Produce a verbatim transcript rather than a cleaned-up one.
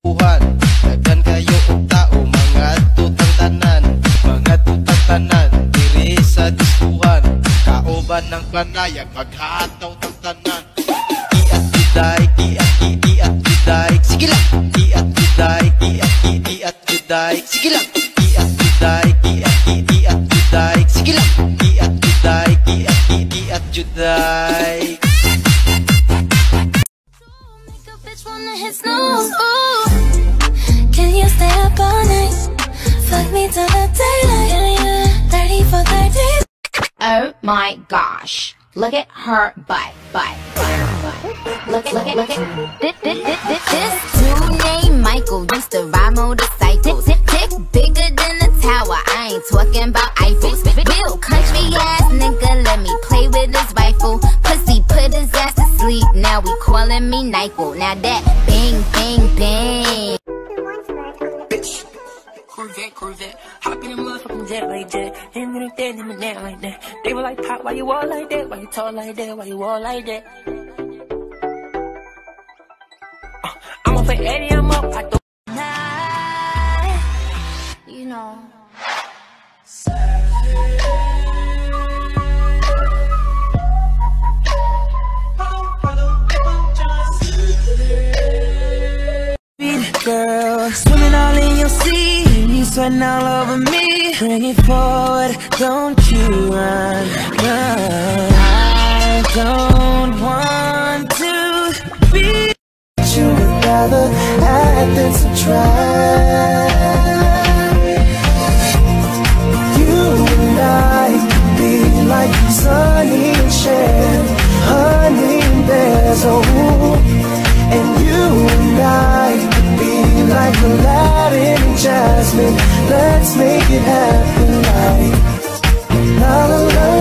Uhan, daghan kayo og tao, mga tutang tanan, mga tutang tanan, diri sa diskuhan, kauban ng panayag, maghataw tang tanan. Iat juday, iat iat juday, sige lang. Iat juday, iat iat juday, sige lang. Iat juday, iat iat juday, sige lang. Iat juday, iat iat juday. Can you stay up all night? Fuck me till the daylight. thirty for thirty. Oh my gosh. Look at her butt, butt, butt, butt. Look, look at, look at this, this, this, this, this dude named Michael used to ride motorcycles. Tick, tick, bigger than the tower. I ain't talking about Eiffels. Real country ass nigga, let me play with his rifle. Pussy put his ass to sleep. Now we calling me Nyquil. Now that bang, bang, bang. Bitch, Corvette, Corvette. Hop in a motherfucking jet like that. And then it dead in my neck like that. They were like, Pop, why you all like that? Why you talk like that? Why you all like that? Uh, I'm up for Eddie, I'm up. I don't. You know. Girl, swimming all in your sea, you sweating all over me. Bring it forward, don't you run, run. I don't want to be. You would rather act than subtract. You and I could be like Sunny and Cher, honey and bears, oh. And you and I could be like Aladdin and Jasmine. Let's make it happen like la la la.